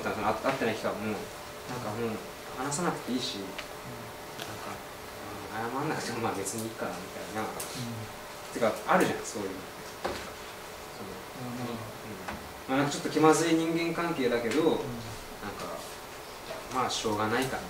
ったの、会ってない期間もなんかもう話さなくていいし、なんか謝んなくてもまあ別にいいかなみたいな、てかあるじゃんそういうまあなんかちょっと気まずい人間関係だけど、なんかまあしょうがないかみたいな、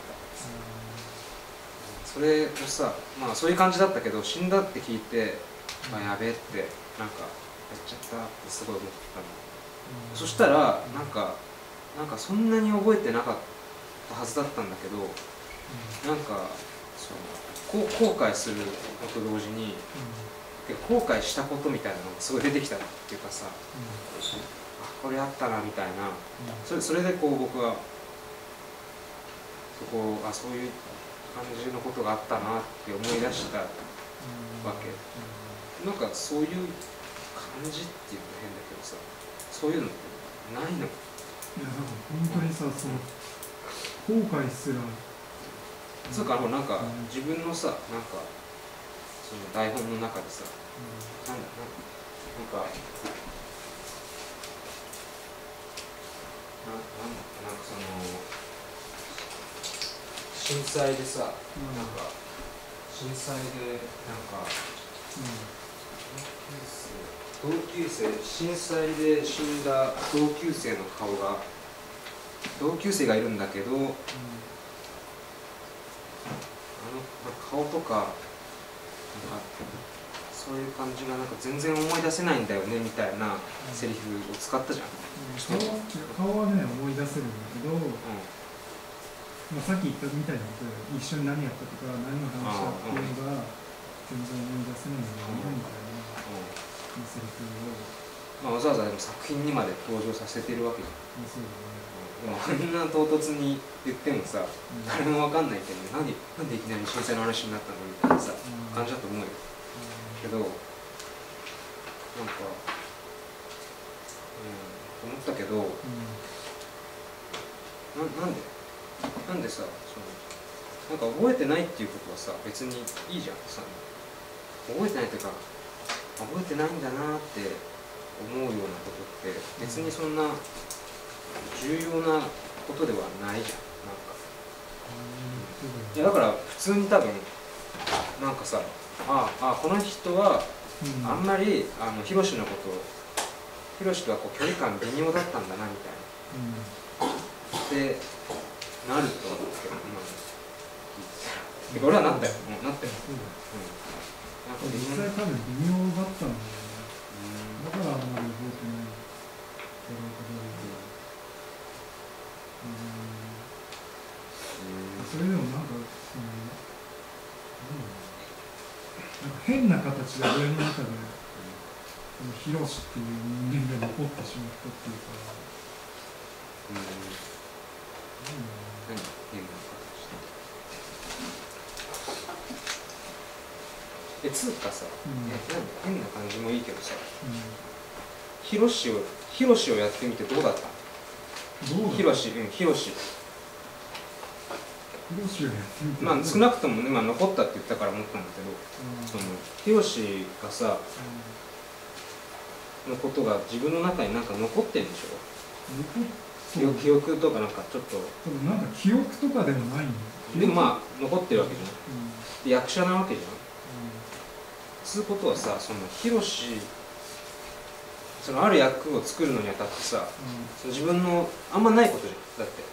それをさ、まあそういう感じだったけど、死んだって聞いて、あやべえってなんかやっちゃったってすごい思ってたの。そしたらなんかそんなに覚えてなかったはずだったんだけど、なんかその後悔するのと同時に、後悔したことみたいなのがすごい出てきたっていうかさ、あこれあったなみたいな、それでこう僕はそういう感じのことがあったなって思い出したわけ。なんかそういう感じっていうの変だけどさ、そういうのってないの？いやなんか本当にさ、その後悔すらそうか、なんか自分のさ、なんかその台本の中でさ、なんかその震災でさ、なんか震災でなんか同級生震災で死んだ同級生の同級生がいるんだけど、あの顔とかなんかそういう感じがなんか全然思い出せないんだよねみたいなセリフを使ったじゃん。 顔はね思い出せるんだけど、まあ、さっき言ったみたいなことで一緒に何やったとか何の話したっていうのが全然思い出せないんだよねみたいなセリフを、 わざわざでも作品にまで登場させてるわけじゃん。そうだね。でもあんな唐突に言ってもさ、誰もわかんないけど、なんでいきなり震災の話になったのみたいなさ、感じだと思うよ。けど、なんか、思ったけど、なんでさ、なんか覚えてないっていうことはさ、別にいいじゃんさ、覚えてないというか、覚えてないんだなって思うようなことって、別にそんな重要なことではないじゃん。いやだから普通に多分なんかさ、この人はあんまりヒロシのことをヒロシとはこう距離感微妙だったんだなみたいな、ってなると思うんですけど、俺はなったよ、なったよ。 なんか実際多分微妙だったんだよね。だからあんまり覚えてないだろうけど、それでもなんか変な形で俺の中でヒロシっていう人間が残ってしまったっていうか、 つうかさ、変な感じもいいけどさ、ヒロシをやってみてどうだったの？ヒロシをやってみて、まあ少なくともね、残ったって言ったから思ったんだけど、そのヒロシがさ、のことが自分の中になんか残ってるんでしょ？記憶とかなんかちょっとなんか記憶とかでもないんだよ。 でも残ってるわけじゃん。で役者なわけじゃん。つうことはさ、そのヒロシある役を作るのにあたってさ、自分のあんまないことじゃん。だって